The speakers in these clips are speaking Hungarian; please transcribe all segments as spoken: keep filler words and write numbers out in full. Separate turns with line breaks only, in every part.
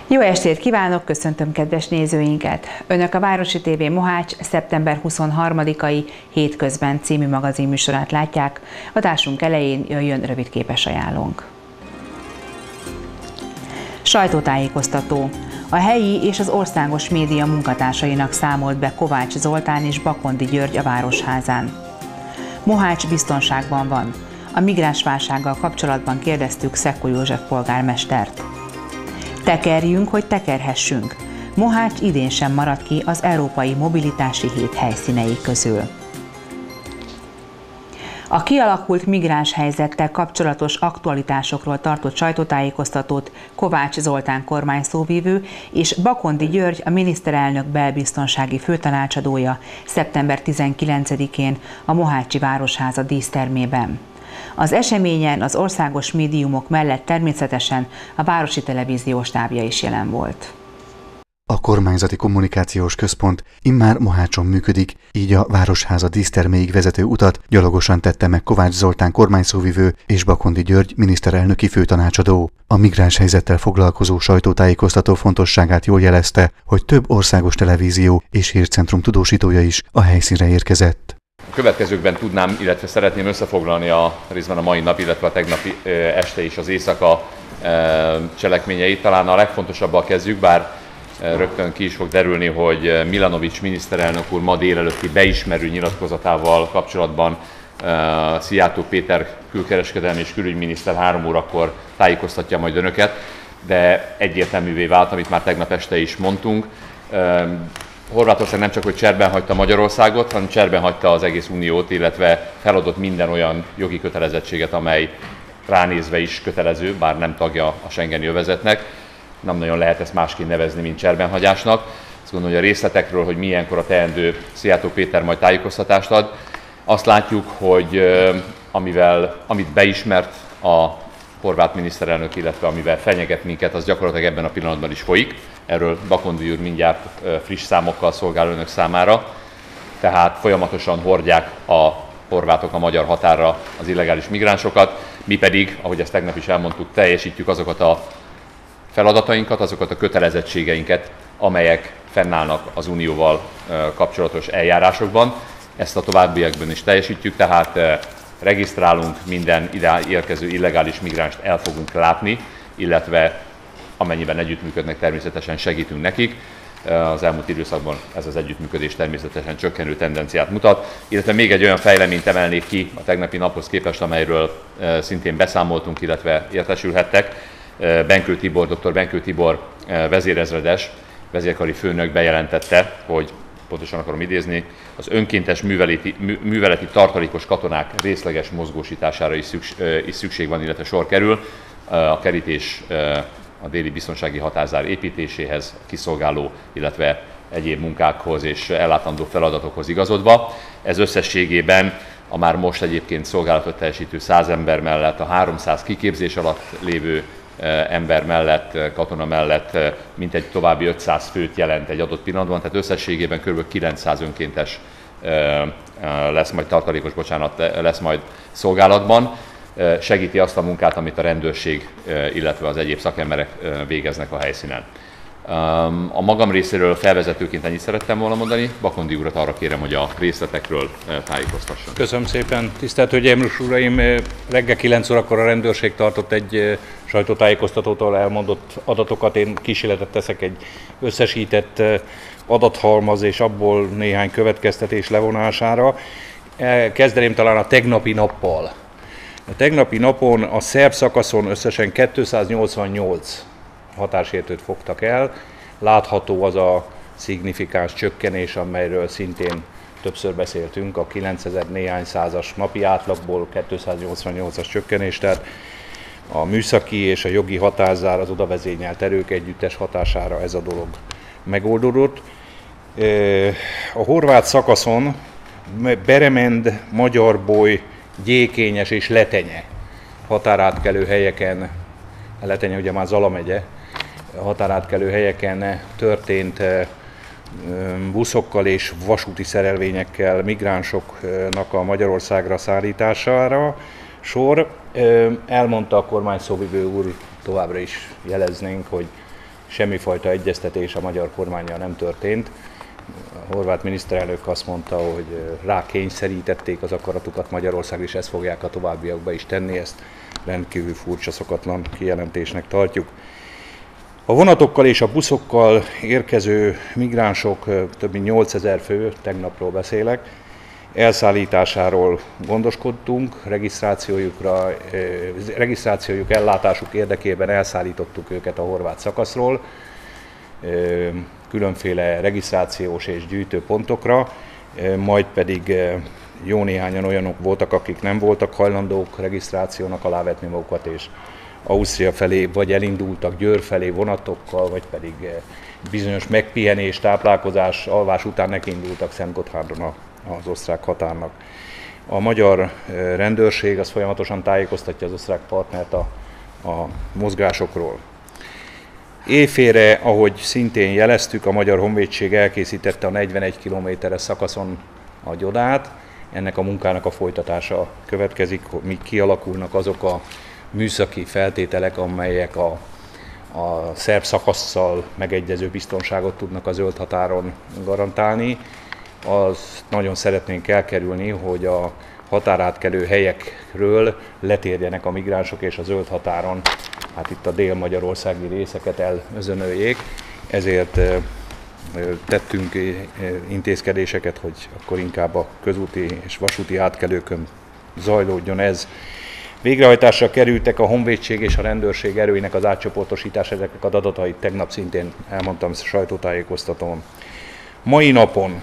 Jó estét kívánok, köszöntöm kedves nézőinket! Önök a Városi té vé Mohács szeptember huszonharmadikai Hétközben című magazinműsorát látják. Adásunk elején jöjjön rövid képes ajánlónk. Sajtótájékoztató. A helyi és az országos média munkatársainak számolt be Kovács Zoltán és Bakondi György a Városházán. Mohács biztonságban van. A migránsválsággal kapcsolatban kérdeztük Szekkó József polgármestert. Tekerjünk, hogy tekerhessünk. Mohács idén sem maradt ki az Európai Mobilitási Hét helyszínei közül. A kialakult migráns helyzettel kapcsolatos aktualitásokról tartott sajtótájékoztatót Kovács Zoltán kormányszóvivő és Bakondi György, a miniszterelnök belbiztonsági főtanácsadója szeptember tizenkilencedikén a Mohácsi Városháza dísztermében. Az eseményen az országos médiumok mellett természetesen a Városi Televízió stábja is jelen volt.
A kormányzati kommunikációs központ immár Mohácson működik, így a Városháza díszterméig vezető utat gyalogosan tette meg Kovács Zoltán kormányszóvivő és Bakondi György miniszterelnöki főtanácsadó. A migráns helyzettel foglalkozó sajtótájékoztató fontosságát jól jelezte, hogy több országos televízió és hírcentrum tudósítója is a helyszínre érkezett.
A következőkben tudnám, illetve szeretném összefoglalni a részben a mai nap, illetve a tegnapi este is az éjszaka cselekményeit. Talán a legfontosabbal kezdjük, bár rögtön ki is fog derülni, hogy Milanovics miniszterelnök úr ma délelőtti beismerő nyilatkozatával kapcsolatban Szijjártó Péter külkereskedelmi és külügyminiszter három órakor tájékoztatja majd önöket, de egyértelművé vált, amit már tegnap este is mondtunk. Horvátország nem csak, hogy cserben hagyta Magyarországot, hanem cserben hagyta az egész Uniót, illetve feladott minden olyan jogi kötelezettséget, amely ránézve is kötelező, bár nem tagja a schengeni övezetnek. Nem nagyon lehet ezt másként nevezni, mint cserbenhagyásnak. Azt gondolom, hogy a részletekről, hogy milyenkor a teendő, Szijjártó Péter majd tájékoztatást ad. Azt látjuk, hogy amivel, amit beismert a horvát miniszterelnök, illetve amivel fenyeget minket, az gyakorlatilag ebben a pillanatban is folyik. Erről Bakondi úr mindjárt friss számokkal szolgál önök számára. Tehát folyamatosan hordják a horvátok a magyar határra az illegális migránsokat, mi pedig, ahogy ezt tegnap is elmondtuk, teljesítjük azokat a feladatainkat, azokat a kötelezettségeinket, amelyek fennállnak az Unióval kapcsolatos eljárásokban. Ezt a továbbiakban is teljesítjük, tehát regisztrálunk, minden ide érkező illegális migránst el fogunk látni, illetve amennyiben együttműködnek, természetesen segítünk nekik. Az elmúlt időszakban ez az együttműködés természetesen csökkenő tendenciát mutat, illetve még egy olyan fejleményt emelnék ki a tegnapi naphoz képest, amelyről szintén beszámoltunk, illetve értesülhettek. Benkő Tibor, dr. Benkő Tibor vezérezredes, vezérkari főnök bejelentette, hogy pontosan akarom idézni, az önkéntes műveleti, műveleti tartalékos katonák részleges mozgósítására is szükség, is szükség van, illetve sor kerül a kerítés a déli biztonsági határzár építéséhez kiszolgáló, illetve egyéb munkákhoz és ellátandó feladatokhoz igazodva. Ez összességében a már most egyébként szolgálatot teljesítő száz ember mellett, a háromszáz kiképzés alatt lévő ember mellett, katona mellett mintegy további ötszáz főt jelent egy adott pillanatban, tehát összességében kb. kilencszáz önkéntes lesz majd tartalékos, bocsánat, lesz majd szolgálatban. Segíti azt a munkát, amit a rendőrség, illetve az egyéb szakemberek végeznek a helyszínen. A magam részéről felvezetőként ennyit szerettem volna mondani. Bakondi urat arra kérem, hogy a részletekről tájékoztasson.
Köszönöm szépen. Tisztelt Hölgyeim és Uraim, reggel kilenc órakor a rendőrség tartott egy sajtótájékoztatótól elmondott adatokat. Én kísérletet teszek egy összesített adathalmaz és abból néhány következtetés levonására. Kezdeném talán a tegnapi nappal. A tegnapi napon a szerb szakaszon összesen kétszáznyolcvannyolc határsértőt fogtak el. Látható az a szignifikáns csökkenés, amelyről szintén többször beszéltünk, a kilencezer néhány százas napi átlagból kétszáznyolcvannyolcas csökkenés, tehát a műszaki és a jogi határzár, az odavezényelt erők együttes hatására ez a dolog megoldódott. A horvát szakaszon Beremend, Magyarboly, Gyékényes és Letenye határátkelő helyeken, Letenye ugye már Zala megye, határátkelő helyeken történt buszokkal és vasúti szerelvényekkel migránsoknak a Magyarországra szállítására sor. Elmondta a kormányszóvivő úr, továbbra is jeleznénk, hogy semmifajta egyeztetés a magyar kormánnyal nem történt. A horvát miniszterelnök azt mondta, hogy rákényszerítették az akaratukat Magyarország, és ezt fogják a továbbiakban is tenni, ezt rendkívül furcsa, szokatlan kijelentésnek tartjuk. A vonatokkal és a buszokkal érkező migránsok, több mint nyolcezer fő, tegnapról beszélek, elszállításáról gondoskodtunk, regisztrációjukra, regisztrációjuk, ellátásuk érdekében elszállítottuk őket a horvát szakaszról, különféle regisztrációs és gyűjtőpontokra, majd pedig jó néhányan olyanok voltak, akik nem voltak hajlandók regisztrációnak alávetni magukat, és Ausztria felé vagy elindultak Győr felé vonatokkal, vagy pedig bizonyos megpihenés, táplálkozás, alvás után nekiindultak Szentgotthárdon az osztrák határnak. A magyar rendőrség az folyamatosan tájékoztatja az osztrák partnert a, a mozgásokról. Éjfélre, ahogy szintén jeleztük, a Magyar Honvédség elkészítette a negyvenegy kilométeres szakaszon a gyodát. Ennek a munkának a folytatása következik, míg kialakulnak azok a műszaki feltételek, amelyek a, a szerb szakasszal megegyező biztonságot tudnak a zöld határon garantálni. Az nagyon szeretnénk elkerülni, hogy a határátkelő helyekről letérjenek a migránsok, és a zöld határon, hát itt a dél-magyarországi részeket elözönöljék. Ezért tettünk intézkedéseket, hogy akkor inkább a közúti és vasúti átkelőkön zajlódjon ez. Végrehajtásra kerültek a honvédség és a rendőrség erőinek az átcsoportosítás, ezeknek az adatait tegnap szintén elmondtam sajtótájékoztatón. Mai napon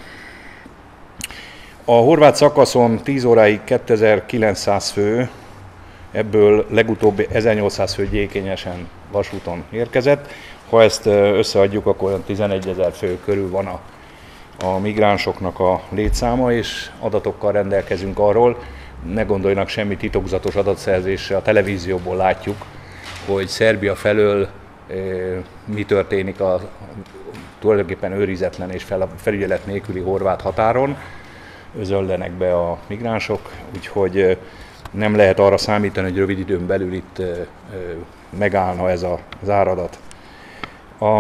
a horvát szakaszon tíz óráig kétezer-kilencszáz fő, ebből legutóbb ezernyolcszáz fő gyékényesen vasúton érkezett. Ha ezt összeadjuk, akkor tizenegyezer fő körül van a, a migránsoknak a létszáma, és adatokkal rendelkezünk arról, ne gondoljanak semmi titokzatos adatszerzésre, a televízióból látjuk, hogy Szerbia felől e, mi történik a tulajdonképpen őrizetlen és fel, felügyelet nélküli horvát határon. Özöllenek be a migránsok, úgyhogy nem lehet arra számítani, hogy rövid időn belül itt e, e, megállna ez a, az áradat. A,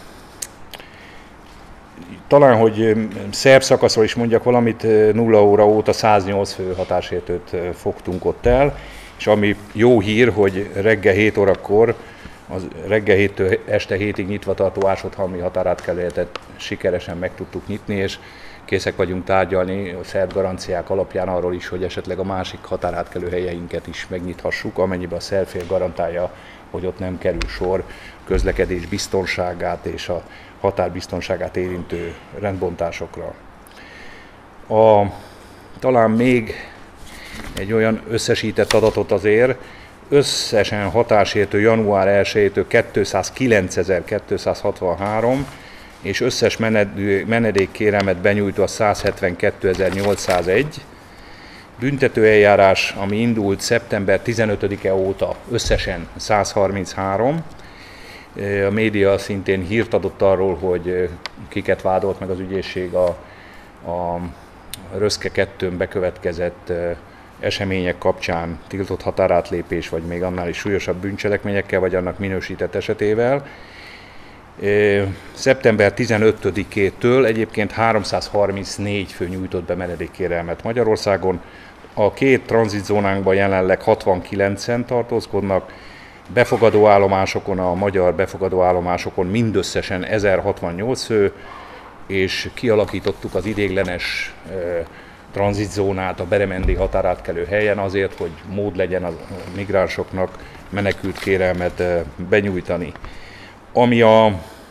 talán, hogy szerb szakaszról is mondjak valamit, nulla óra óta száznyolc fő határsértőt fogtunk ott el, és ami jó hír, hogy reggel hét órakor, az reggel héttől este hétig nyitva tartó Ásodhalmi határátkelőt sikeresen meg tudtuk nyitni, és készek vagyunk tárgyalni a szerb garanciák alapján arról is, hogy esetleg a másik határátkelő helyeinket is megnyithassuk, amennyiben a szerb fél garantálja, hogy ott nem kerül sor közlekedés biztonságát és a határbiztonságát érintő rendbontásokra. A, talán még egy olyan összesített adatot azért, összesen határsértő január elsejétől kétszázkilencezer-kétszázhatvanhárom, és összes menedékkérelmet benyújtva százhetvenkétezer-nyolcszázegy. Büntetőeljárás, ami indult szeptember tizenötödike óta, összesen százharminchárom. A média szintén hírt adott arról, hogy kiket vádolt meg az ügyészség a, a Röszke kettőn bekövetkezett események kapcsán, tiltott határátlépés, vagy még annál is súlyosabb bűncselekményekkel, vagy annak minősített esetével. szeptember tizenötödikétől egyébként háromszázharmincnégy fő nyújtott be menedékkérelmet Magyarországon. A két tranzitzónánkban jelenleg hatvankilencen tartózkodnak, befogadó állomásokon, a magyar befogadó állomásokon mindösszesen ezerhatvannyolc fő, és kialakítottuk az ideiglenes e, tranzitzónát a beremendi határátkelő helyen azért, hogy mód legyen a migránsoknak menekült kérelmet e, benyújtani. Ami a,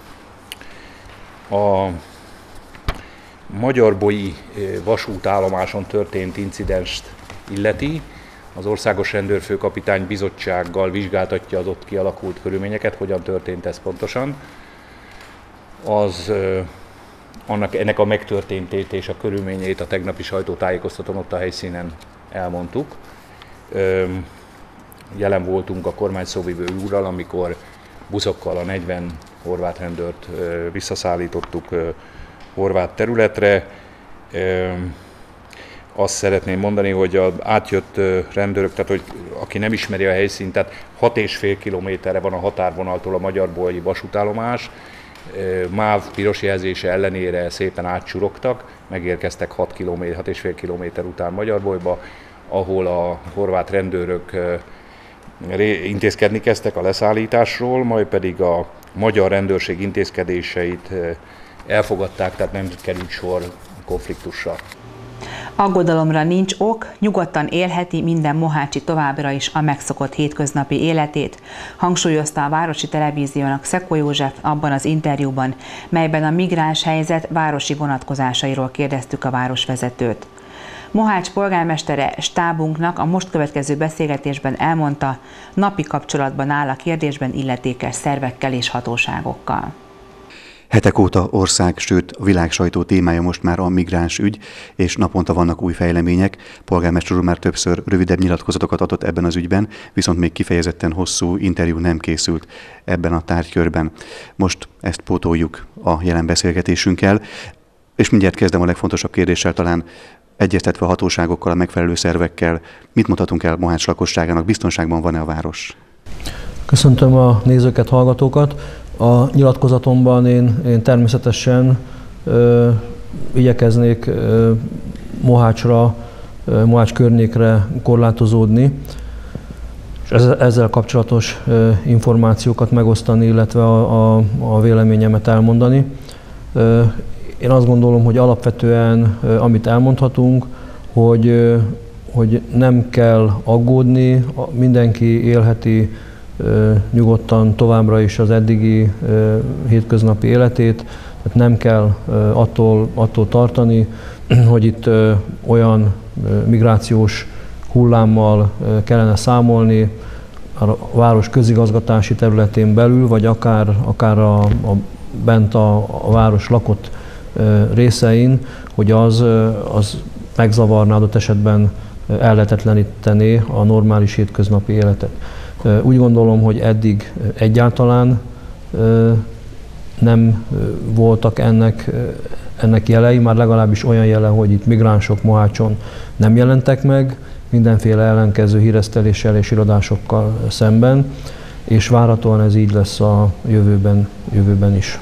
a Magyarbói vasútállomáson történt incidenst illeti, az Országos Rendőrfőkapitány Bizottsággal vizsgáltatja az ott kialakult körülményeket, hogyan történt ez pontosan. Az, annak, ennek a megtörténtét és a körülményét a tegnapi sajtótájékoztatón ott a helyszínen elmondtuk. Jelen voltunk a kormányszóvivő úrral, amikor buszokkal a negyven horvát rendőrt visszaszállítottuk horvát területre. azt szeretném mondani, hogy az átjött rendőrök, tehát hogy aki nem ismeri a helyszínt, tehát hat és fél kilométerre van a határvonaltól a Magyarbolyi vasútállomás, MÁV piros jelzése ellenére szépen átcsurogtak, megérkeztek hat és fél kilométer után Magyarbolyba, ahol a horvát rendőrök intézkedni kezdtek a leszállításról, majd pedig a magyar rendőrség intézkedéseit elfogadták, tehát nem került sor konfliktusra.
Aggodalomra nincs ok, nyugodtan élheti minden mohácsi továbbra is a megszokott hétköznapi életét, hangsúlyozta a Városi Televíziónak Szekó József abban az interjúban, melyben a migráns helyzet városi vonatkozásairól kérdeztük a városvezetőt. Mohács polgármestere stábunknak a most következő beszélgetésben elmondta, napi kapcsolatban áll a kérdésben illetékes szervekkel és hatóságokkal.
Hetek óta ország, sőt a világ sajtó témája most már a migráns ügy, és naponta vannak új fejlemények. Polgármester úr már többször rövidebb nyilatkozatokat adott ebben az ügyben, viszont még kifejezetten hosszú interjú nem készült ebben a tárgykörben. Most ezt pótoljuk a jelen beszélgetésünkkel, és mindjárt kezdem a legfontosabb kérdéssel, talán egyeztetve a hatóságokkal, a megfelelő szervekkel. Mit mondhatunk el Mohács lakosságának, biztonságban van-e a város?
Köszöntöm a nézőket, hallgatókat. A nyilatkozatomban én, én természetesen ö, igyekeznék ö, Mohácsra, ö, Mohács környékre korlátozódni, és ezzel, ezzel kapcsolatos ö, információkat megosztani, illetve a, a, a véleményemet elmondani. Ö, én azt gondolom, hogy alapvetően ö, amit elmondhatunk, hogy, ö, hogy nem kell aggódni, mindenki élheti nyugodtan továbbra is az eddigi hétköznapi életét, tehát nem kell attól, attól tartani, hogy itt olyan migrációs hullámmal kellene számolni a város közigazgatási területén belül, vagy akár, akár a, a bent a, a város lakott részein, hogy az, az megzavarná, adott esetben ellehetetlenítené a normális hétköznapi életet. Úgy gondolom, hogy eddig egyáltalán nem voltak ennek, ennek jelei, már legalábbis olyan jele, hogy itt migránsok Mohácson nem jelentek meg, mindenféle ellenkező híreszteléssel és irodásokkal szemben, és várhatóan ez így lesz a jövőben, jövőben is.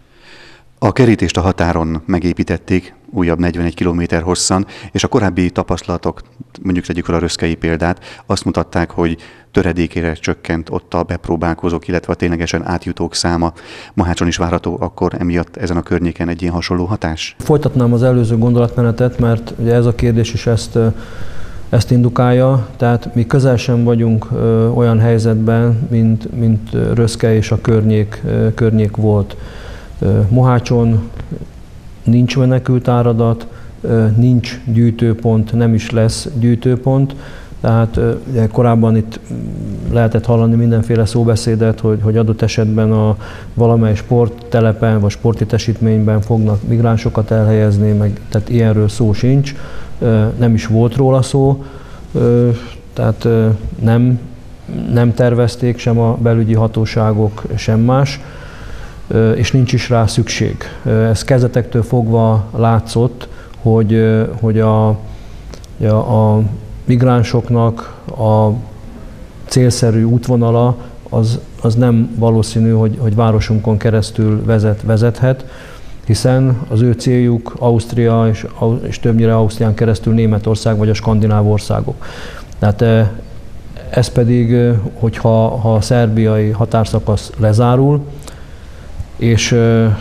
A kerítést a határon megépítették, újabb negyvenegy kilométer hosszan, és a korábbi tapasztalatok, mondjuk tegyük fel a röszkei példát, azt mutatták, hogy töredékére csökkent ott a bepróbálkozók, illetve a ténylegesen átjutók száma. Mohácson is várható akkor emiatt ezen a környéken egy ilyen hasonló hatás?
Folytatnám az előző gondolatmenetet, mert ugye ez a kérdés is ezt, ezt indukálja, tehát mi közel sem vagyunk olyan helyzetben, mint, mint Röszke és a környék, környék volt. Mohácson nincs menekültáradat, nincs gyűjtőpont, nem is lesz gyűjtőpont, tehát ugye korábban itt lehetett hallani mindenféle szóbeszédet, hogy, hogy adott esetben a valamely sporttelepen vagy sportlétesítményben fognak migránsokat elhelyezni, meg, tehát ilyenről szó sincs, nem is volt róla szó, tehát nem, nem tervezték sem a belügyi hatóságok, sem más, és nincs is rá szükség. Ez kezdetektől fogva látszott, hogy, hogy a, a migránsoknak a célszerű útvonala az, az nem valószínű, hogy, hogy városunkon keresztül vezet, vezethet, hiszen az ő céljuk Ausztria és, és többnyire Ausztrián keresztül Németország vagy a skandináv országok. Tehát ez pedig, hogyha ha a szerbiai határszakasz lezárul, és,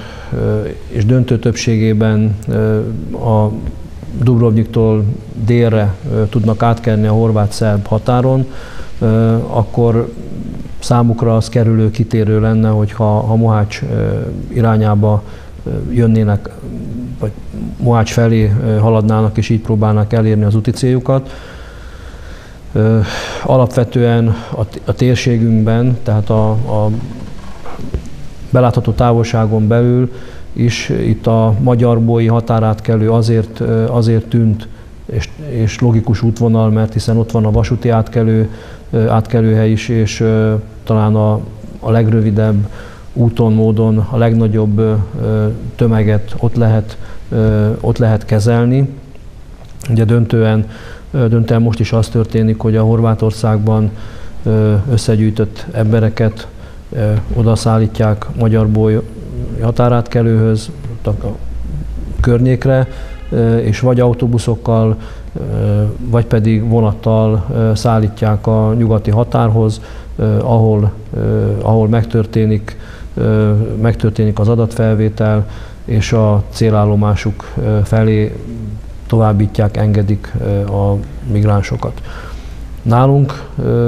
és döntő többségében a Dubrovniktól délre tudnak átkelni a horvát-szerb határon, akkor számukra az kerülő, kitérő lenne, hogyha ha Mohács irányába jönnének, vagy Mohács felé haladnának, és így próbálnak elérni az úti céljukat. Alapvetően a, a térségünkben, tehát a, a belátható távolságon belül is itt a Magyarbolyi határátkelő azért, azért tűnt és, és logikus útvonal, mert hiszen ott van a vasúti átkelő, átkelőhely is, és talán a, a legrövidebb úton, módon a legnagyobb tömeget ott lehet, ott lehet kezelni. Ugye döntően, döntően most is az történik, hogy a Horvátországban összegyűjtött embereket oda szállítják Magyarból határátkelőhöz, a környékre, és vagy autóbuszokkal, vagy pedig vonattal szállítják a nyugati határhoz, ahol, ahol megtörténik, megtörténik az adatfelvétel, és a célállomásuk felé továbbítják, engedik a migránsokat. Nálunk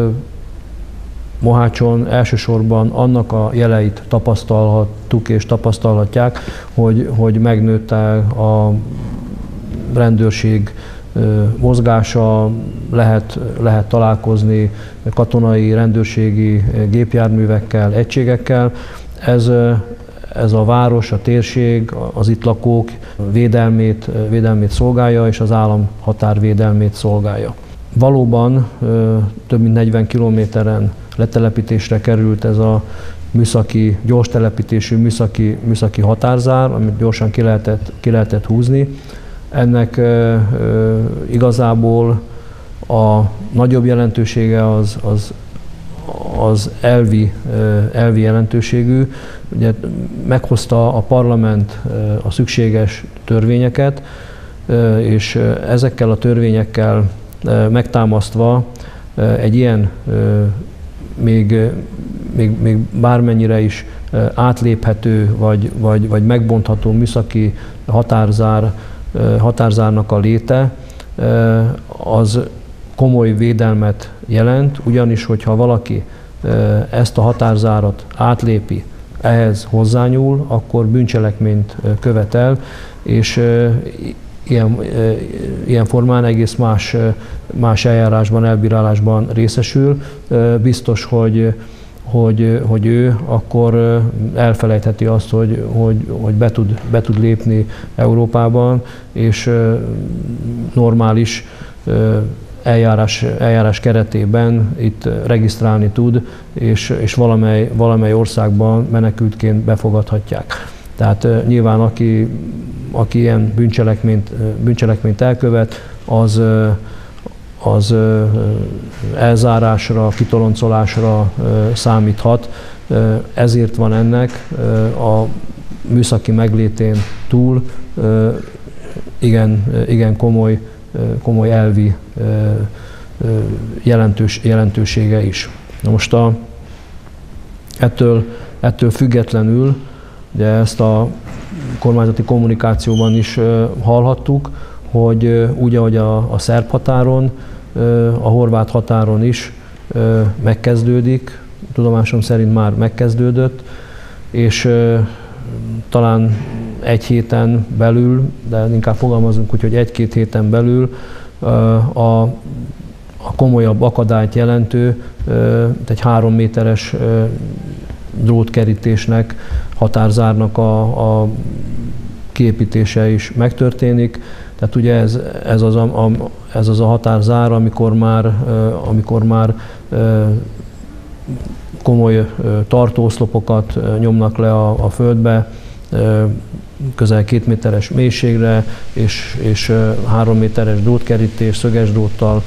Mohácson elsősorban annak a jeleit tapasztalhattuk és tapasztalhatják, hogy, hogy megnőtt a rendőrség mozgása, lehet, lehet találkozni katonai, rendőrségi gépjárművekkel, egységekkel. Ez, ez a város, a térség, az itt lakók védelmét, védelmét szolgálja, és az állam határvédelmét szolgálja. Valóban több mint negyven kilométeren letelepítésre került ez a műszaki, gyors telepítésű műszaki, műszaki határzár, amit gyorsan ki lehetett, ki lehetett húzni. Ennek e, e, igazából a nagyobb jelentősége az, az, az elvi, e, elvi jelentőségű. Ugye meghozta a parlament e, a szükséges törvényeket, e, és ezekkel a törvényekkel e, megtámasztva e, egy ilyen e, még, még, még bármennyire is átléphető vagy, vagy, vagy megbontható műszaki határzár, határzárnak a léte, az komoly védelmet jelent, ugyanis, hogyha valaki ezt a határzárat átlépi, ehhez hozzányúl, akkor bűncselekményt követel, és ilyen, ilyen formán egész más, más eljárásban, elbírálásban részesül. Biztos, hogy, hogy, hogy ő akkor elfelejtheti azt, hogy, hogy, hogy be, tud, be tud lépni Európában, és normális eljárás, eljárás keretében itt regisztrálni tud, és, és valamely, valamely országban menekültként befogadhatják. Tehát nyilván aki, aki ilyen bűncselekményt, bűncselekményt elkövet, az, az elzárásra, kitoloncolásra számíthat. Ezért van ennek a műszaki meglétén túl igen, igen komoly, komoly elvi jelentős, jelentősége is. Na most a, ettől, ettől függetlenül, ugye ezt a kormányzati kommunikációban is hallhattuk, hogy úgy, ahogy a, a szerb határon, a horvát határon is megkezdődik, tudomásom szerint már megkezdődött, és talán egy héten belül, de inkább fogalmazunk úgy, hogy egy-két héten belül a, a komolyabb akadályt jelentő, egy három méteres drótkerítésnek, határzárnak a, a kiépítése is megtörténik. Tehát ugye ez, ez, az, a, a, ez az a határzár, amikor már, amikor már komoly tartóoszlopokat nyomnak le a, a földbe, közel két méteres mélységre, és, és három méteres drótkerítés, szöges dróttal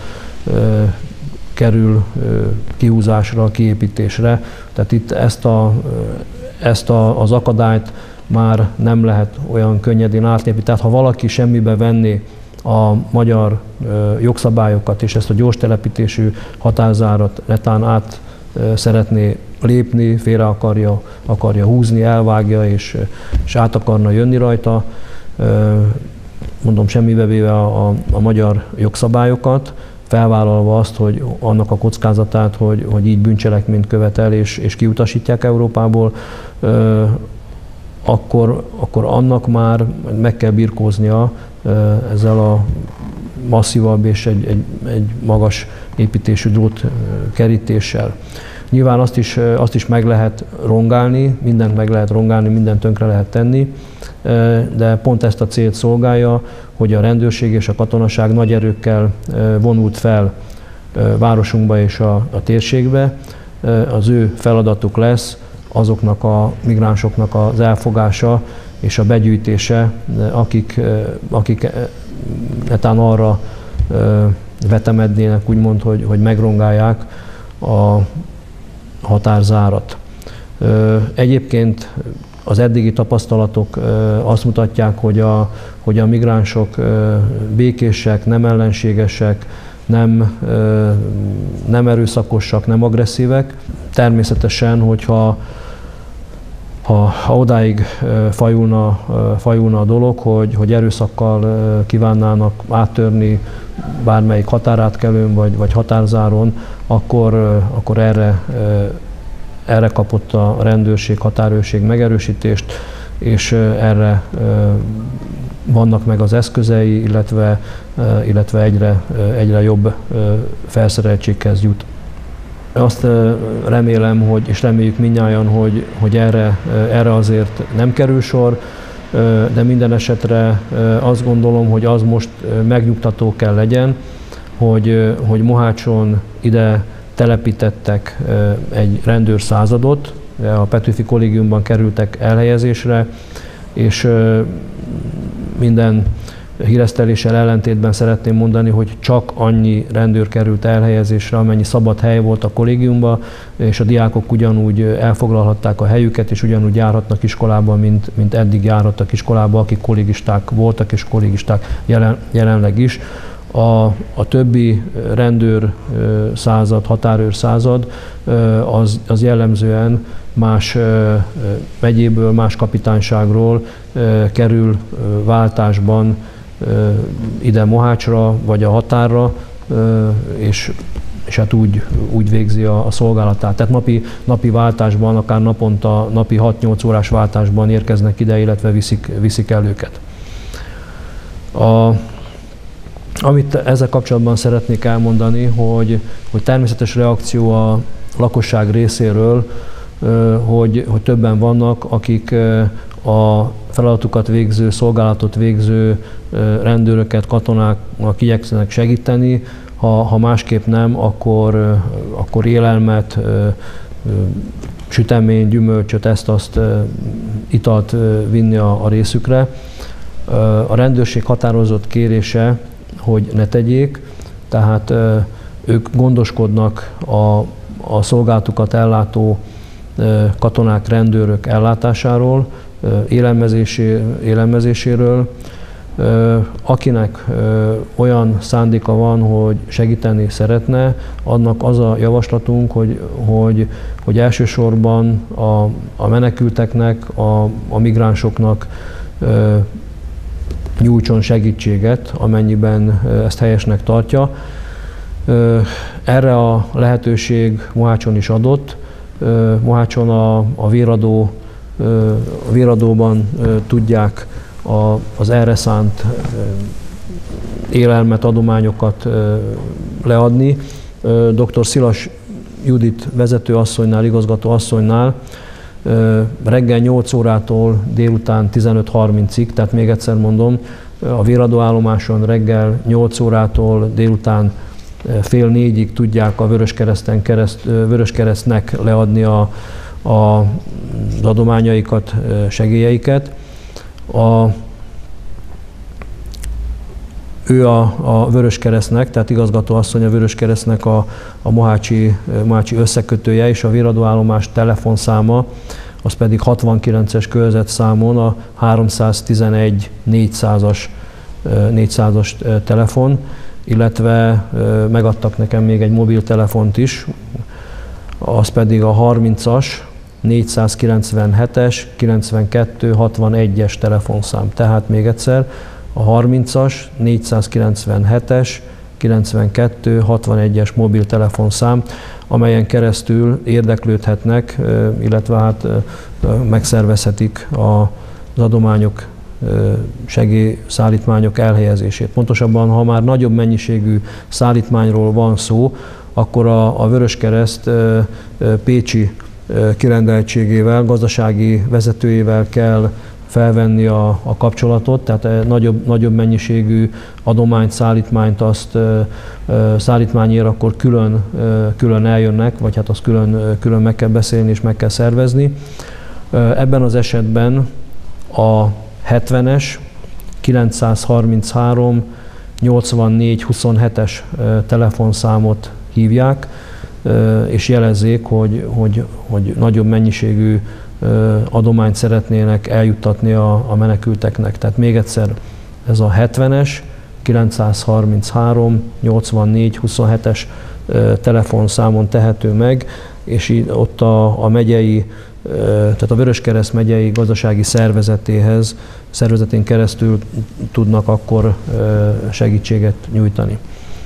kerül kihúzásra, kiépítésre. Tehát itt ezt, a, ezt a, az akadályt már nem lehet olyan könnyedén átlépni. Tehát ha valaki semmibe venné a magyar jogszabályokat, és ezt a gyors telepítésű határzárat netán át szeretné lépni, félre akarja, akarja húzni, elvágja, és, és át akarna jönni rajta, mondom, semmibe véve a, a, a magyar jogszabályokat, felvállalva azt, hogy annak a kockázatát, hogy, hogy így bűncselekményt követel, és, és kiutasítják Európából, akkor, akkor annak már meg kell birkóznia ezzel a masszívabb és egy, egy, egy magas építésű drótkerítéssel. Nyilván azt is, azt is meg lehet rongálni, mindent meg lehet rongálni, mindent tönkre lehet tenni, de pont ezt a célt szolgálja, hogy a rendőrség és a katonaság nagy erőkkel vonult fel városunkba és a, a térségbe. Az ő feladatuk lesz azoknak a migránsoknak az elfogása és a begyűjtése, akik, akik netán arra vetemednének, úgymond, hogy, hogy megrongálják a határzárat. Egyébként az eddigi tapasztalatok azt mutatják, hogy a, hogy a migránsok békések, nem ellenségesek, nem, nem erőszakosak, nem agresszívek. Természetesen, hogyha ha, ha odáig fajulna, fajulna a dolog, hogy, hogy erőszakkal kívánnának áttörni bármelyik határátkelőn vagy, vagy határzáron, akkor, akkor erre, erre kapott a rendőrség, határőrség megerősítést, és erre vannak meg az eszközei, illetve, illetve egyre, egyre jobb felszereltséghez jut. Azt remélem, hogy, és reméljük mindnyájan, hogy, hogy erre, erre azért nem kerül sor, de minden esetre azt gondolom, hogy az most megnyugtató kell legyen, hogy, hogy Mohácson ide telepítettek egy rendőrszázadot, a Petőfi Kollégiumban kerültek elhelyezésre, és minden híreszteléssel ellentétben szeretném mondani, hogy csak annyi rendőr került elhelyezésre, amennyi szabad hely volt a kollégiumban, és a diákok ugyanúgy elfoglalhatták a helyüket, és ugyanúgy járhatnak iskolába, mint, mint eddig járhattak iskolába, akik kollégisták voltak, és kollégisták jelen, jelenleg is. A, a többi rendőr század, határőr század az, az jellemzően más megyéből, más kapitányságról kerül váltásban ide Mohácsra, vagy a határra, és, és hát úgy, úgy végzi a, a szolgálatát. Tehát napi, napi váltásban, akár naponta, napi hat-nyolc órás váltásban érkeznek ide, illetve viszik, viszik el őket. A, amit ezzel kapcsolatban szeretnék elmondani, hogy, hogy természetes reakció a lakosság részéről, hogy, hogy többen vannak, akik a feladatukat végző, szolgálatot végző rendőröket, katonáknak igyekszenek segíteni, ha, ha másképp nem, akkor, akkor élelmet, sütemény, gyümölcsöt, ezt-azt, italt vinni a, a részükre. A rendőrség határozott kérése, hogy ne tegyék, tehát ők gondoskodnak a, a szolgálatukat ellátó katonák, rendőrök ellátásáról, élelmezésé, élelmezéséről. Akinek olyan szándéka van, hogy segíteni szeretne, annak az a javaslatunk, hogy, hogy, hogy elsősorban a, a menekülteknek, a, a migránsoknak nyújtson segítséget, amennyiben ezt helyesnek tartja. Erre a lehetőség Mohácson is adott. Mohácson a, a véradó, a véradóban tudják a, az erre szánt élelmet, adományokat leadni. doktor Szilas Judit vezető asszonynál, igazgató asszonynál reggel nyolc órától délután tizenöt harmincig, tehát még egyszer mondom, a véradóállomáson reggel nyolc órától délután fél négyig tudják a Vöröskereszten kereszt, Vöröskeresztnek leadni a, a, az adományaikat, segélyeiket. A, ő a, a Vöröskeresztnek, tehát igazgató asszony a Vöröskeresztnek a, a mohácsi, mohácsi összekötője, és a véradóállomás telefonszáma, az pedig hatvankilences körzetszámon a háromszáztizenegy négyszázas, négyszázas telefon, illetve megadtak nekem még egy mobiltelefont is, az pedig a harmincas négyszázkilencvenhetes kilencvenkettő hatvanegyes telefonszám. Tehát még egyszer, a harmincas négyszázkilencvenhetes kilencvenkettő hatvanegyes mobiltelefonszám, amelyen keresztül érdeklődhetnek, illetve hát megszervezhetik az adományok, segélyszállítmányok elhelyezését. Pontosabban, ha már nagyobb mennyiségű szállítmányról van szó, akkor a, a Vöröskereszt pécsi kirendeltségével, gazdasági vezetőjével kell felvenni a, a kapcsolatot, tehát nagyobb, nagyobb mennyiségű adományt, szállítmányt, azt szállítmányért akkor külön, külön eljönnek, vagy hát azt külön, külön meg kell beszélni és meg kell szervezni. Ebben az esetben a hetvenes kilencszázharminchárom nyolcvannégy huszonhetes telefonszámot hívják, és jelezzék, hogy, hogy, hogy nagyobb mennyiségű adományt szeretnének eljuttatni a, a menekülteknek. Tehát még egyszer, ez a hetvenes, kilencszázharminchárom nyolcvannégy huszonhetes telefonszámon tehető meg, és így ott a, a megyei, tehát a Vöröskereszt megyei gazdasági szervezetéhez, szervezetén keresztül tudnak akkor segítséget nyújtani.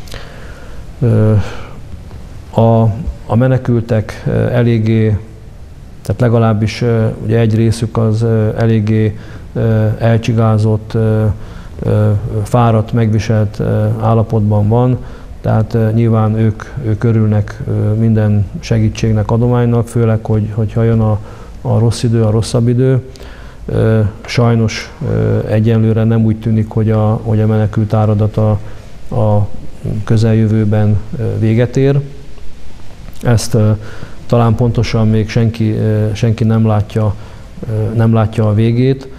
A, a menekültek eléggé, tehát legalábbis ugye egy részük az eléggé elcsigázott, fáradt, megviselt állapotban van, tehát nyilván ők, ők örülnek minden segítségnek, adománynak, főleg, hogy, hogyha jön a, a rossz idő, a rosszabb idő. Sajnos egyenlőre nem úgy tűnik, hogy a, hogy a menekült áradat a, a közeljövőben véget ér. Ezt talán pontosan még senki, senki nem látja, nem látja a végét.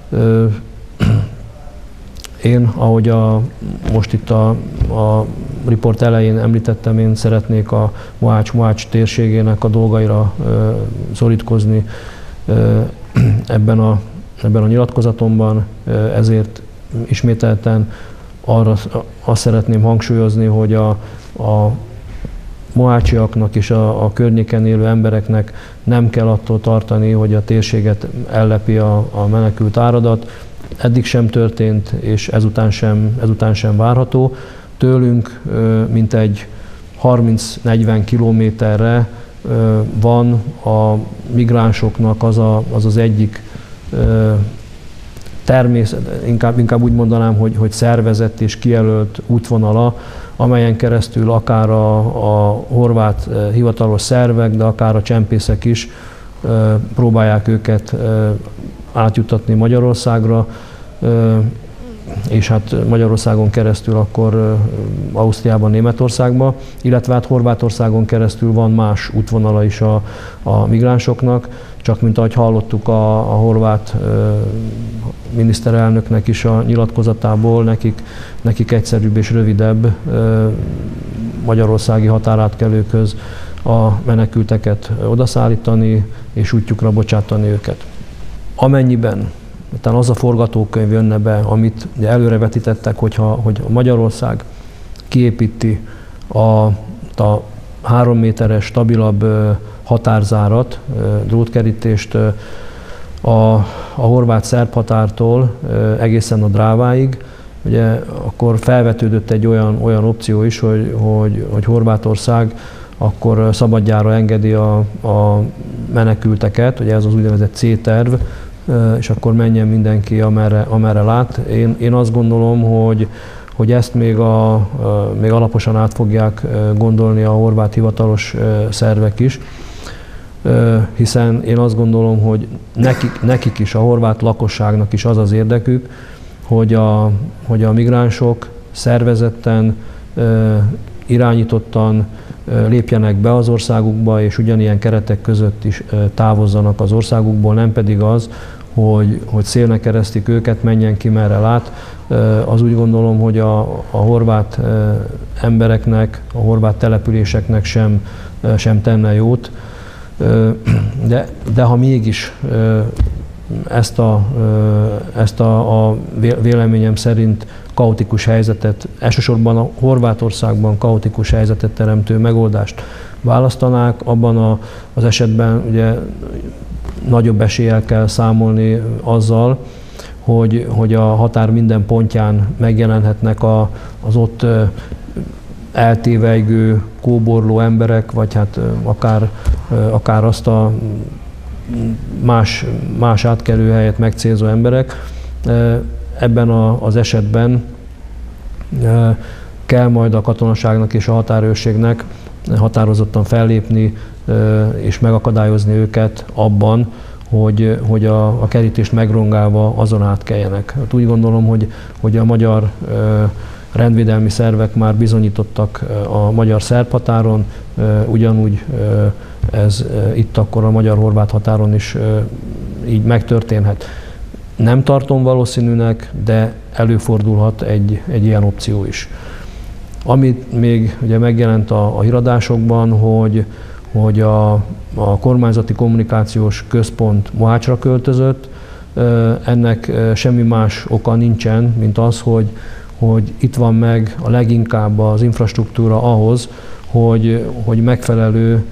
Én, ahogy a, most itt a, a riport elején említettem, én szeretnék a Mohács-Mohács térségének a dolgaira ö, szorítkozni ö, ebben, a, ebben a nyilatkozatomban, ö, ezért ismételten arra azt szeretném hangsúlyozni, hogy a, a mohácsiaknak és a, a környéken élő embereknek nem kell attól tartani, hogy a térséget ellepi a, a menekült áradat. Eddig sem történt, és ezután sem, ezután sem várható. Tőlünk mintegy harminc-negyven kilométerre van a migránsoknak az a, az, az egyik természet, inkább, inkább úgy mondanám, hogy, hogy szervezett és kijelölt útvonala, amelyen keresztül akár a, a horvát hivatalos szervek, de akár a csempészek is próbálják őket átjuttatni Magyarországra, és hát Magyarországon keresztül akkor Ausztriában, Németországba, illetve hát Horvátországon keresztül van más útvonala is a, a migránsoknak, csak mint ahogy hallottuk a, a horvát miniszterelnöknek is a nyilatkozatából, nekik, nekik egyszerűbb és rövidebb magyarországi határátkelőkhöz a menekülteket odaszállítani és útjukra bocsátani őket. Amennyiben talán az a forgatókönyv jönne be, amit előrevetítettek, hogyha, hogy Magyarország kiépíti a, a három méteres, stabilabb határzárat, drótkerítést a, a horvát-szerb határtól egészen a Dráváig, ugye akkor felvetődött egy olyan, olyan opció is, hogy, hogy, hogy Horvátország akkor szabadjára engedi a, a menekülteket, ugye ez az úgynevezett C-terv, és akkor menjen mindenki, amerre, amerre lát. Én, én azt gondolom, hogy, hogy ezt még, a, még alaposan át fogják gondolni a horvát hivatalos szervek is, hiszen én azt gondolom, hogy nekik, nekik is, a horvát lakosságnak is az az érdekük, hogy a, hogy a migránsok szervezetten, irányítottan lépjenek be az országukba, és ugyanilyen keretek között is távozzanak az országukból, nem pedig az, hogy, hogy szélnek keresztik őket, menjen ki merre lát. Az úgy gondolom, hogy a, a horvát embereknek, a horvát településeknek sem, sem tenne jót. De, de ha mégis ezt a, ezt a, a véleményem szerint kaotikus helyzetet, elsősorban a Horvátországban kaotikus helyzetet teremtő megoldást választanák, abban a, az esetben ugye nagyobb eséllyel kell számolni azzal, hogy, hogy a határ minden pontján megjelenhetnek a, az ott eltévejgő, kóborló emberek, vagy hát akár, akár azt a más, más átkelőhelyet megcélzó emberek. Ebben a, az esetben kell majd a katonaságnak és a határőrségnek határozottan fellépni és megakadályozni őket abban, hogy, hogy a, a kerítést megrongálva azon átkeljenek. Hát úgy gondolom, hogy, hogy a magyar rendvédelmi szervek már bizonyítottak a magyar-szerb határon, ugyanúgy ez itt akkor a magyar-horvát határon is így megtörténhet. Nem tartom valószínűnek, de előfordulhat egy, egy ilyen opció is. Amit még ugye megjelent a, a híradásokban, hogy, hogy a, a kormányzati kommunikációs központ Mohácsra költözött, ennek semmi más oka nincsen, mint az, hogy, hogy itt van meg a leginkább az infrastruktúra ahhoz, hogy, hogy megfelelő,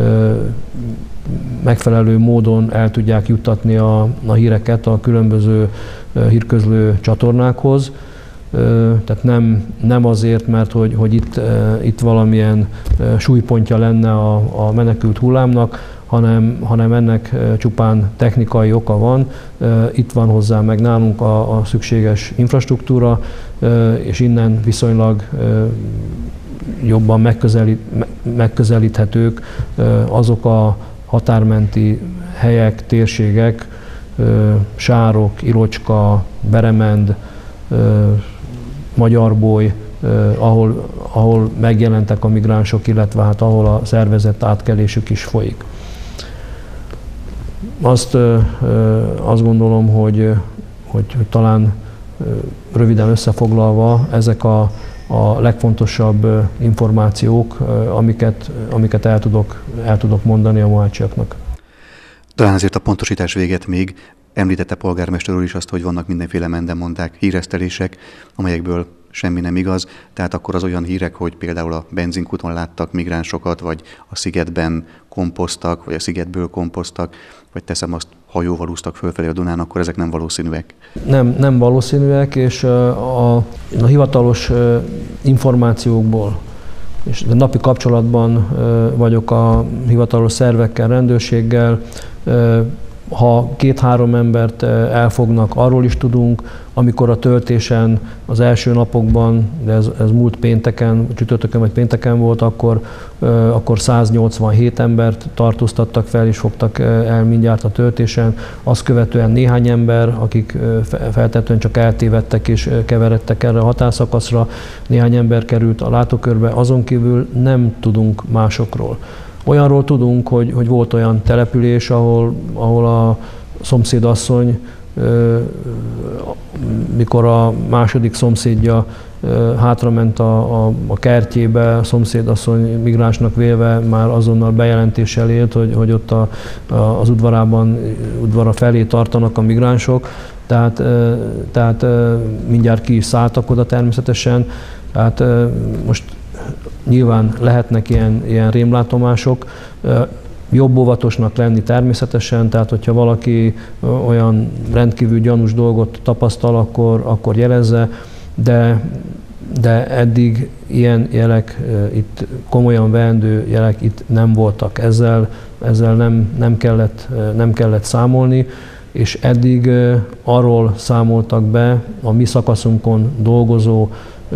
megfelelő módon el tudják juttatni a, a híreket a különböző hírközlő csatornákhoz. Tehát nem, nem azért, mert hogy, hogy itt, itt valamilyen súlypontja lenne a, a menekült hullámnak, hanem, hanem ennek csupán technikai oka van. Itt van hozzá meg nálunk a, a szükséges infrastruktúra, és innen viszonylag jobban megközelít, megközelíthetők azok a határmenti helyek, térségek, Sárok, Ilocska, Beremend, Magyarboly, ahol, ahol megjelentek a migránsok, illetve hát ahol a szervezett átkelésük is folyik. Azt, azt gondolom, hogy, hogy, hogy talán röviden összefoglalva ezek a, a legfontosabb információk, amiket, amiket el, tudok, el tudok mondani a mohácsiaknak.
Talán azért a pontosítás véget még említette polgármester úr is azt, hogy vannak mindenféle mendemondák, híresztelések, amelyekből semmi nem igaz. Tehát akkor az olyan hírek, hogy például a benzinkúton láttak migránsokat, vagy a szigetben kompoztak, vagy a szigetből kompoztak, vagy teszem azt, hajóval úsztak fölfelé a Dunán, akkor ezek nem valószínűek? Nem,
nem valószínűek, és a, a hivatalos információkból, és napi kapcsolatban vagyok a hivatalos szervekkel, rendőrséggel. Ha két-három embert elfognak, arról is tudunk. Amikor a töltésen az első napokban, de ez, ez múlt pénteken, csütörtökön vagy pénteken volt, akkor, akkor száznyolcvanhét embert tartóztattak fel és fogtak el mindjárt a töltésen. Azt követően néhány ember, akik feltétlenül csak eltévedtek és keveredtek erre a határszakaszra, néhány ember került a látókörbe, azon kívül nem tudunk másokról. Olyanról tudunk, hogy, hogy volt olyan település, ahol, ahol a szomszédasszony, mikor a második szomszédja hátrament a, a, a kertjébe, a szomszédasszony migránsnak vélve már azonnal bejelentéssel élt, hogy, hogy ott a, a, az udvarában, udvara felé tartanak a migránsok, tehát, tehát mindjárt ki is szálltak oda természetesen. Tehát most nyilván lehetnek ilyen, ilyen rémlátomások, jobb óvatosnak lenni természetesen, tehát hogyha valaki olyan rendkívül gyanús dolgot tapasztal, akkor, akkor jelezze, de, de eddig ilyen jelek, itt komolyan veendő jelek itt nem voltak. Ezzel, ezzel nem, nem, kellett, nem kellett számolni, és eddig arról számoltak be a mi szakaszunkon dolgozó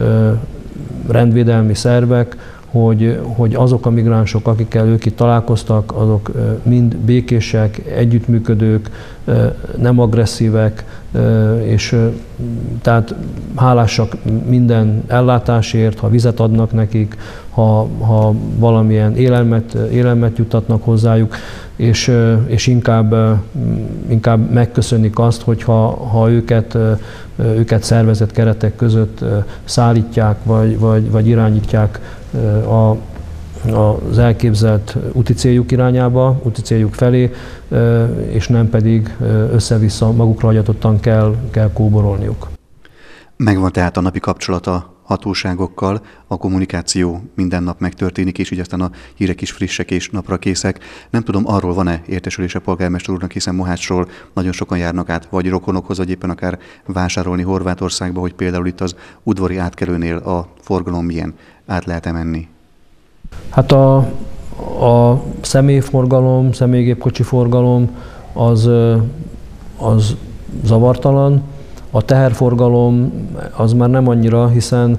rendvédelmi szervek, hogy, hogy azok a migránsok, akikkel ők itt találkoztak, azok mind békések, együttműködők, nem agresszívek, és tehát hálásak minden ellátásért, ha vizet adnak nekik, ha, ha valamilyen élelmet, élelmet juttatnak hozzájuk, és, és inkább, inkább megköszönik azt, hogyha ha őket, őket szervezett keretek között szállítják, vagy, vagy, vagy irányítják a, az elképzelt úti céljuk irányába, úti céljuk felé, és nem pedig össze-vissza magukra hagyatottan kell, kell kóborolniuk.
Megvan tehát a napi kapcsolata hatóságokkal, a kommunikáció minden nap megtörténik, és így aztán a hírek is frissek és napra készek. Nem tudom, arról van-e értesülése polgármester úrnak, hiszen Mohácsról nagyon sokan járnak át, vagy rokonokhoz, vagy éppen akár vásárolni Horvátországba, hogy például itt az udvari átkelőnél a forgalom milyen, át lehet-e menni?
Hát a, a személyforgalom, személygépkocsi forgalom az, az zavartalan. A teherforgalom az már nem annyira, hiszen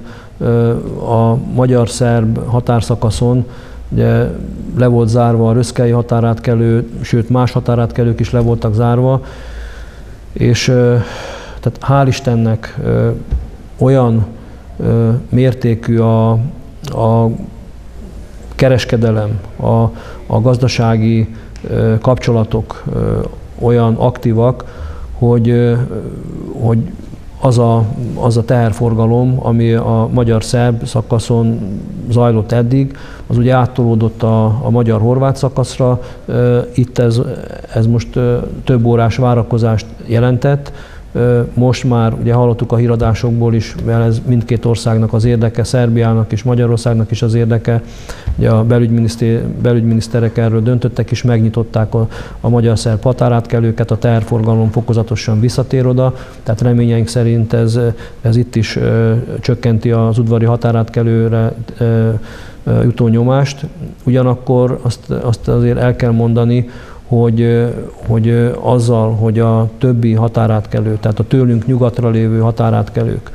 a magyar-szerb határszakaszon ugye le volt zárva a röszkei határátkelő, sőt más határátkelők is le voltak zárva, és tehát hál' Istennek olyan mértékű a, a kereskedelem, a, a gazdasági kapcsolatok olyan aktívak, hogy, hogy az a, az a teherforgalom, ami a magyar-szerb szakaszon zajlott eddig, az ugye áttolódott a, a magyar-horvát szakaszra. Itt ez, ez most több órás várakozást jelentett. Most már ugye hallottuk a híradásokból is, mert ez mindkét országnak az érdeke, Szerbiának és Magyarországnak is az érdeke. Ugye a belügyminiszter, belügyminiszterek erről döntöttek, és megnyitották a, a magyar-szerb határátkelőket, a teherforgalom fokozatosan visszatér oda, tehát reményeink szerint ez, ez itt is ö, csökkenti az udvari határátkelőre ö, ö, jutó nyomást. Ugyanakkor azt, azt azért el kell mondani, Hogy, hogy azzal, hogy a többi határátkelő, tehát a tőlünk nyugatra lévő határátkelők,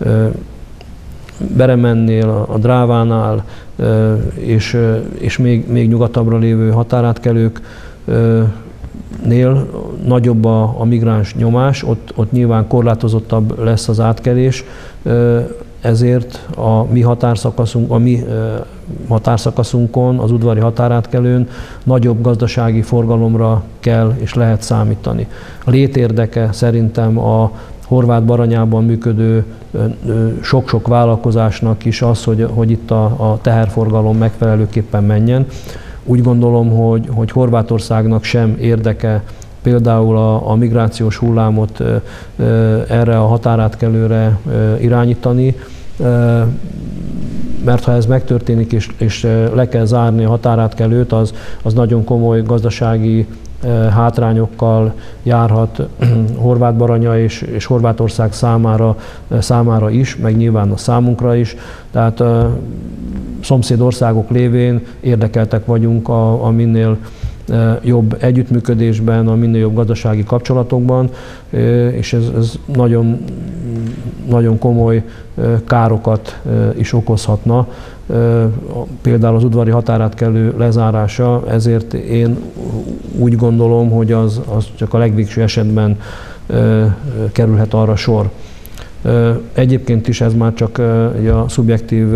Beremennél, a Drávánál és, és még, még nyugatabbra lévő határátkelőknél nagyobb a, a migráns nyomás, ott, ott nyilván korlátozottabb lesz az átkelés, ezért a mi határszakaszunk, a mi határszakaszunkon, az udvari határátkelőn nagyobb gazdasági forgalomra kell és lehet számítani. A létérdeke szerintem a Horvát-Baranyában működő sok-sok vállalkozásnak is az, hogy, hogy itt a, a teherforgalom megfelelőképpen menjen. Úgy gondolom, hogy, hogy Horvátországnak sem érdeke például a, a migrációs hullámot ö, ö, erre a határátkelőre ö, irányítani, ö, mert ha ez megtörténik és, és le kell zárni a határátkelőt, az, az nagyon komoly gazdasági ö, hátrányokkal járhat Horvát-Baranya és, és Horvátország számára, számára is, meg nyilván a számunkra is. Tehát ö, szomszédországok lévén érdekeltek vagyunk a, a minél jobb együttműködésben, a minél jobb gazdasági kapcsolatokban, és ez, ez nagyon, nagyon komoly károkat is okozhatna. Például az udvari határátkelő lezárása, ezért én úgy gondolom, hogy az, az csak a legvégső esetben kerülhet arra sor. Egyébként is ez már csak a szubjektív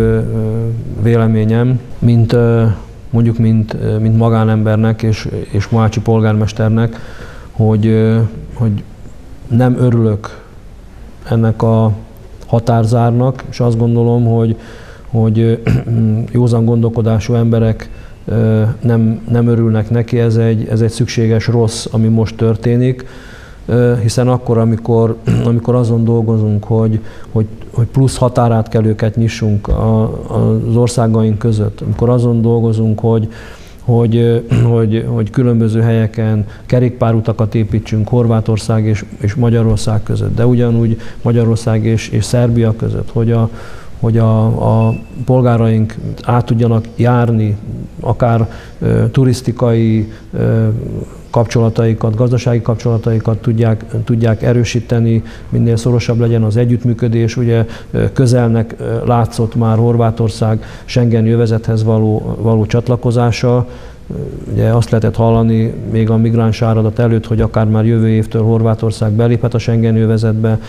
véleményem, mint mondjuk mint, mint magánembernek és, és mohácsi polgármesternek, hogy, hogy nem örülök ennek a határzárnak, és azt gondolom, hogy, hogy józan gondolkodású emberek nem, nem örülnek neki, ez egy, ez egy szükséges rossz, ami most történik, hiszen akkor, amikor, amikor azon dolgozunk, hogy, hogy, hogy plusz határátkelőket nyissunk a, az országaink között, amikor azon dolgozunk, hogy, hogy, hogy, hogy különböző helyeken kerékpárutakat építsünk Horvátország és, és Magyarország között, de ugyanúgy Magyarország és, és Szerbia között, hogy a, hogy a, a polgáraink át tudjanak járni, akár ö, turisztikai ö, kapcsolataikat, gazdasági kapcsolataikat tudják, tudják erősíteni, minél szorosabb legyen az együttműködés. Ugye közelnek látszott már Horvátország Schengeni övezethez való, való csatlakozása. Ugye azt lehetett hallani még a migráns áradat előtt, hogy akár már jövő évtől Horvátország beléphet a Schengeni övezetbe.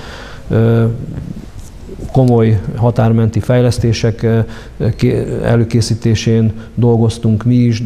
Komoly határmenti fejlesztések előkészítésén dolgoztunk mi is.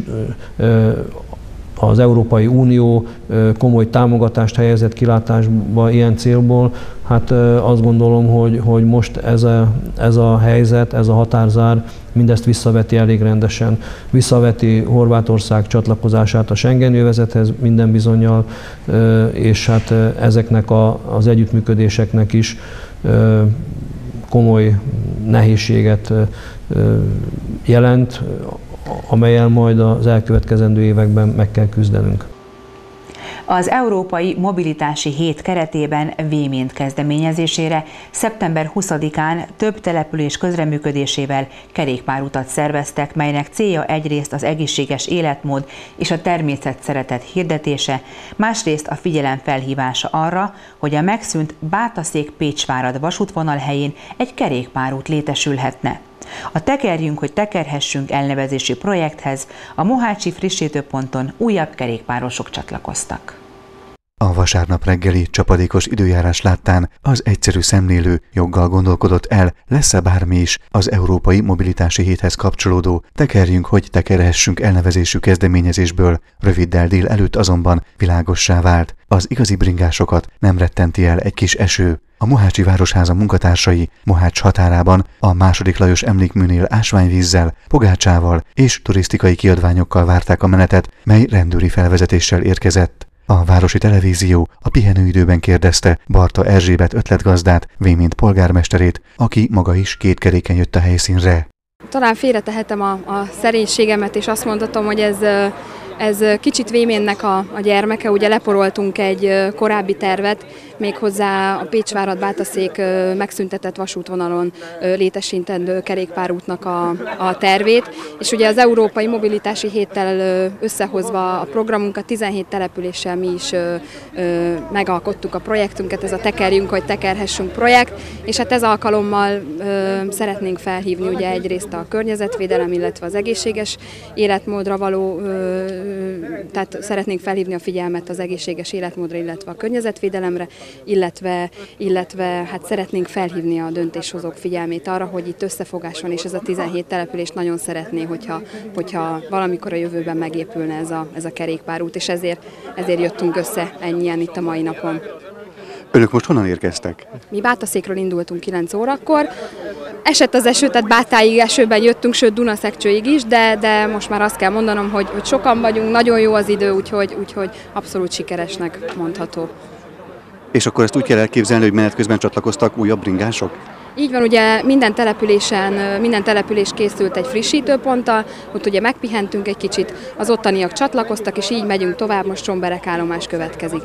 Az Európai Unió komoly támogatást helyezett kilátásba ilyen célból. Hát azt gondolom, hogy, hogy most ez a, ez a helyzet, ez a határzár mindezt visszaveti elég rendesen. Visszaveti Horvátország csatlakozását a Schengeni övezethez minden bizonnyal, és hát ezeknek a, az együttműködéseknek is komoly nehézséget jelent, amellyel majd az elkövetkezendő években meg kell küzdenünk.
Az Európai Mobilitási Hét keretében Vémént kezdeményezésére szeptember huszadikán több település közreműködésével kerékpárutat szerveztek, melynek célja egyrészt az egészséges életmód és a természet szeretet hirdetése, másrészt a figyelem felhívása arra, hogy a megszűnt Bátaszék-Pécsvárad vasútvonal helyén egy kerékpárút létesülhetne. A Tekerjünk, hogy tekerhessünk elnevezésű projekthez a mohácsi frissítőponton újabb kerékpárosok csatlakoztak.
A vasárnap reggeli csapadékos időjárás láttán az egyszerű szemlélő joggal gondolkodott el, lesz-e bármi is az Európai Mobilitási Héthez kapcsolódó Tekerjünk, hogy tekerhessünk elnevezésű kezdeményezésből. Röviddel dél előtt azonban világossá vált, az igazi bringásokat nem rettenti el egy kis eső. A Mohácsi Városháza munkatársai Mohács határában a második Lajos emlékműnél ásványvízzel, pogácsával és turisztikai kiadványokkal várták a menetet, mely rendőri felvezetéssel érkezett. A Városi Televízió a pihenőidőben kérdezte Barta Erzsébet ötletgazdát, Véményt polgármesterét, aki maga is két keréken jött a helyszínre.
Talán félretehetem a, a szerénységemet, és azt mondhatom, hogy ez, ez kicsit Véménynek a, a gyermeke. Ugye leporoltunk egy korábbi tervet, méghozzá a Pécsvárad-Bátaszék megszüntetett vasútvonalon létesítendő kerékpárútnak a, a tervét, és ugye az Európai Mobilitási Héttel összehozva a programunkat tizenhét településsel mi is megalkottuk a projektünket, ez a Tekerjünk, hogy tekerhessünk projekt, és hát ez alkalommal szeretnénk felhívni ugye egyrészt a környezetvédelem, illetve az egészséges életmódra való, tehát szeretnénk felhívni a figyelmet az egészséges életmódra, illetve a környezetvédelemre, illetve, illetve hát szeretnénk felhívni a döntéshozók figyelmét arra, hogy itt összefogás van, és ez a tizenhét település nagyon szeretné, hogyha, hogyha valamikor a jövőben megépülne ez a, ez a kerékpárút, és ezért, ezért jöttünk össze ennyien itt a mai napon.
Önök most honnan érkeztek?
Mi Bátaszékről indultunk kilenc órakor, esett az eső, tehát Bátáig esőben jöttünk, sőt Dunaszekcsőig is, de, de most már azt kell mondanom, hogy, hogy sokan vagyunk, nagyon jó az idő, úgyhogy, úgyhogy abszolút sikeresnek mondható.
És akkor ezt úgy kell elképzelni, hogy menet közben csatlakoztak újabb bringások?
Így van, ugye minden településen, minden település készült egy frissítőponttal, ott ugye megpihentünk egy kicsit, az ottaniak csatlakoztak, és így megyünk tovább, most Csomberek állomás következik.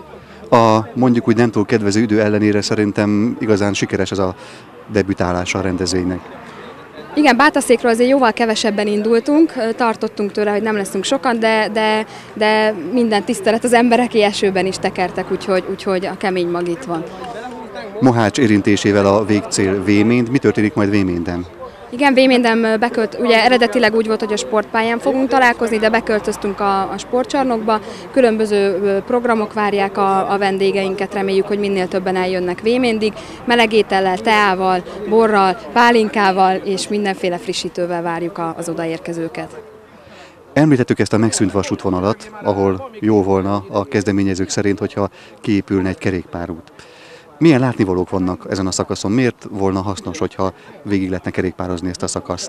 A mondjuk úgy nem túl kedvező idő ellenére szerintem igazán sikeres ez a debütálása a rendezvénynek.
Igen, Bátaszékről azért jóval kevesebben indultunk, tartottunk tőle, hogy nem leszünk sokan, de, de, de minden tisztelet az embereké, esőben is tekertek, úgyhogy, úgyhogy a kemény mag itt van.
Mohács érintésével a végcél Vémény. Mi történik majd Véményben?
Igen, Véményben bekölt, ugye eredetileg úgy volt, hogy a sportpályán fogunk találkozni, de beköltöztünk a, a sportcsarnokba. Különböző programok várják a, a vendégeinket, reméljük, hogy minél többen eljönnek Véményig. Meleg étellel, teával, borral, pálinkával és mindenféle frissítővel várjuk az odaérkezőket.
Említettük ezt a megszűnt vasútvonalat, ahol jó volna a kezdeményezők szerint, hogyha kiépülne egy kerékpárút. Milyen látnivalók vannak ezen a szakaszon? Miért volna hasznos, hogyha végig lehetne kerékpározni ezt a szakaszt?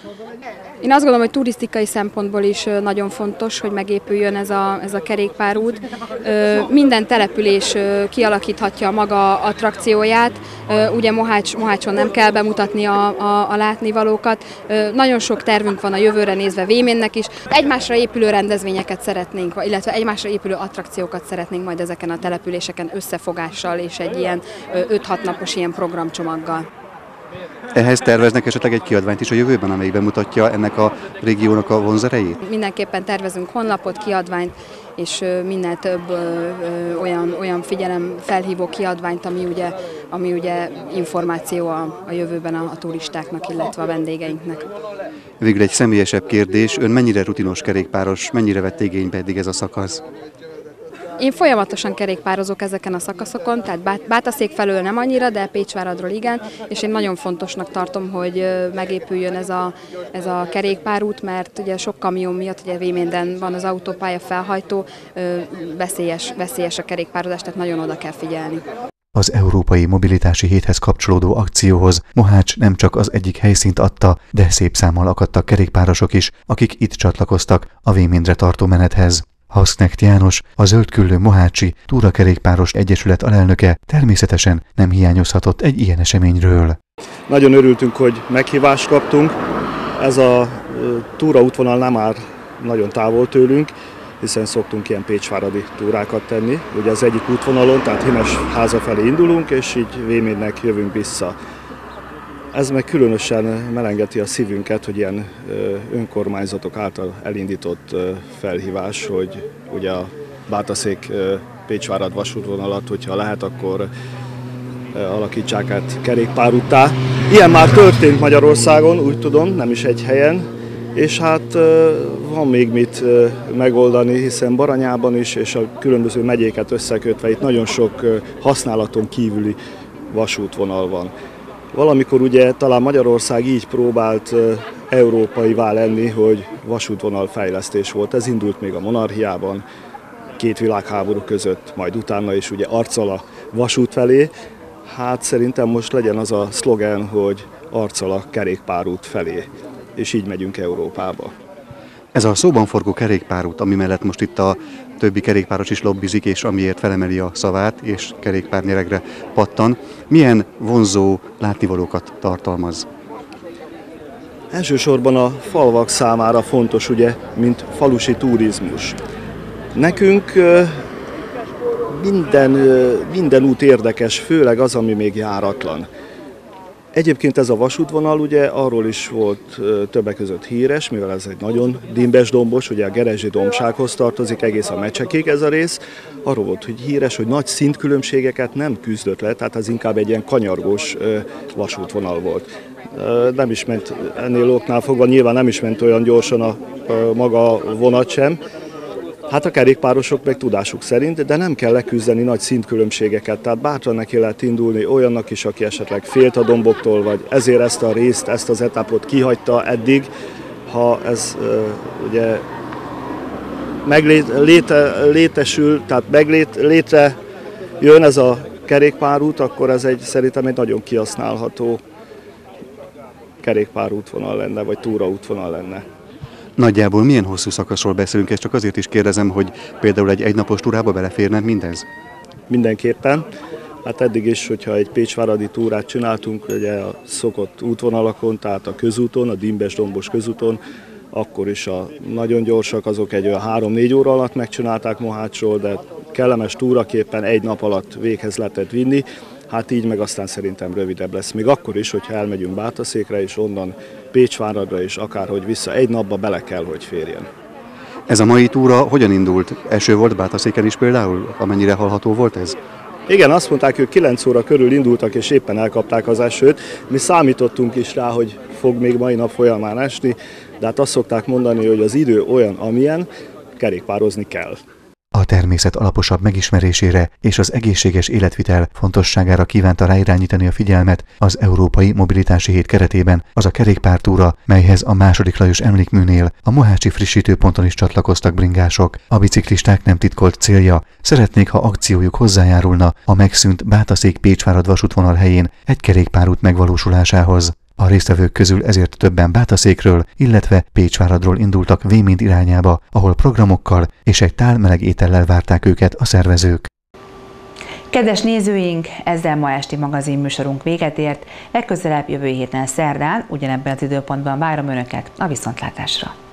Én azt gondolom, hogy turisztikai szempontból is nagyon fontos, hogy megépüljön ez a, ez a kerékpárút. Minden település kialakíthatja a maga attrakcióját. Ugye Mohács, Mohácson nem kell bemutatni a, a, a látnivalókat. Nagyon sok tervünk van a jövőre nézve Véménynek is. Egymásra épülő rendezvényeket szeretnénk, illetve egymásra épülő attrakciókat szeretnénk majd ezeken a településeken összefogással és egy ilyen öt-hat napos ilyen programcsomaggal.
Ehhez terveznek esetleg egy kiadványt is a jövőben, amelyik bemutatja ennek a régiónak a vonzerejét?
Mindenképpen tervezünk honlapot, kiadványt, és minél több ö, ö, olyan, olyan figyelem felhívó kiadványt, ami ugye, ami ugye információ a, a jövőben a, a turistáknak, illetve a vendégeinknek.
Végül egy személyesebb kérdés, ön mennyire rutinos kerékpáros, mennyire vett igénybe eddig ez a szakasz?
Én folyamatosan kerékpározok ezeken a szakaszokon, tehát Bátaszék felől nem annyira, de Pécsváradról igen, és én nagyon fontosnak tartom, hogy megépüljön ez a, ez a kerékpárút, mert ugye sok kamion miatt, ugye Véményben van az autópálya felhajtó, veszélyes, veszélyes a kerékpározás, tehát nagyon oda kell figyelni.
Az Európai Mobilitási Héthez kapcsolódó akcióhoz Mohács nem csak az egyik helyszínt adta, de szép számmal akadtak kerékpárosok is, akik itt csatlakoztak a Véményre tartó menethez. Haszknecht János, a Zöldküllő Mohácsi Túrakerékpáros Egyesület alelnöke természetesen nem hiányozhatott egy ilyen eseményről.
Nagyon örültünk, hogy meghívást kaptunk. Ez a túraútvonal nem áll nagyon távol tőlünk, hiszen szoktunk ilyen pécsváradi túrákat tenni. Ugye az egyik útvonalon, tehát Hinesháza felé indulunk, és így Véménynek jövünk vissza. Ez meg különösen melengeti a szívünket, hogy ilyen önkormányzatok által elindított felhívás, hogy ugye a Bátaszék-Pécsvárad vasútvonalat, hogyha lehet, akkor alakítsák át kerékpárúttá. Ilyen már történt Magyarországon, úgy tudom, nem is egy helyen, És hát van még mit megoldani, hiszen Baranyában is, és a különböző megyéket összekötve itt nagyon sok használaton kívüli vasútvonal van. Valamikor ugye talán Magyarország így próbált európaivá lenni, hogy vasútvonalfejlesztés volt. Ez indult még a monarchiában, két világháború között, majd utána is ugye arccal a vasút felé. Hát szerintem most legyen az a szlogen, hogy arccal a kerékpárút felé, és így megyünk Európába.
Ez a szóban forgó kerékpárút, ami mellett most itt a többi kerékpáros is lobbizik, és amiért felemeli a szavát, és kerékpárnyeregre pattan, milyen vonzó látnivalókat tartalmaz?
Elsősorban a falvak számára fontos, ugye, mint falusi turizmus. Nekünk minden, minden út érdekes, főleg az, ami még járatlan. Egyébként ez a vasútvonal ugye arról is volt többek között híres, mivel ez egy nagyon dimbes dombos, ugye a Gerezsi dombsághoz tartozik egész a Mecsekig ez a rész. Arról volt, hogy híres, hogy nagy szintkülönbségeket nem küzdött le, tehát ez inkább egy ilyen kanyargós vasútvonal volt. Nem is ment ennél oknál fogva, nyilván nem is ment olyan gyorsan a, a maga vonat sem. Hát a kerékpárosok meg tudásuk szerint, de nem kell leküzdeni nagy szintkülönbségeket, tehát bátran neki lehet indulni olyannak is, aki esetleg félt a domboktól, vagy ezért ezt a részt, ezt az etapot kihagyta eddig, ha ez uh, ugye megléte, létesül, tehát meglét, létre jön ez a kerékpárút, akkor ez egy, szerintem egy nagyon kihasználható kerékpárútvonal lenne, vagy túraútvonal lenne.
Nagyjából milyen hosszú szakaszról beszélünk, ezt csak azért is kérdezem, hogy például egy egynapos túrába beleférne mindez?
Mindenképpen. Hát eddig is, hogyha egy pécsváradi túrát csináltunk, ugye a szokott útvonalakon, tehát a közúton, a dimbes-dombos közúton, akkor is a nagyon gyorsak, azok egy olyan három-négy óra alatt megcsinálták Mohácsról, de kellemes túraképpen egy nap alatt véghez lehetett vinni. Hát így meg aztán szerintem rövidebb lesz. Még akkor is, hogyha elmegyünk Bátaszékre, és onnan Pécsváradra is, akárhogy vissza, egy napba bele kell, hogy férjen.
Ez a mai túra hogyan indult? Eső volt Bátaszéken is például, amennyire hallható volt ez?
Igen, azt mondták, hogy kilenc óra körül indultak, és éppen elkapták az esőt. Mi számítottunk is rá, hogy fog még mai nap folyamán esni, de hát azt szokták mondani, hogy az idő olyan, amilyen, kerékpározni kell.
A természet alaposabb megismerésére és az egészséges életvitel fontosságára kívánta ráirányítani a figyelmet az Európai Mobilitási Hét keretében az a kerékpártúra, melyhez a második Lajos emlékműnél a mohácsi frissítőponton is csatlakoztak bringások. A biciklisták nem titkolt célja, szeretnék, ha akciójuk hozzájárulna a megszűnt Bátaszék-Pécsvárad vasútvonal helyén egy kerékpárút megvalósulásához. A résztvevők közül ezért többen Bátaszékről, illetve Pécsváradról indultak Vémind irányába, ahol programokkal és egy tál meleg étellel várták őket a szervezők.
Kedves nézőink, ezzel ma esti magazinműsorunk véget ért. Legközelebb jövő héten szerdán, ugyanebben az időpontban várom Önöket a viszontlátásra.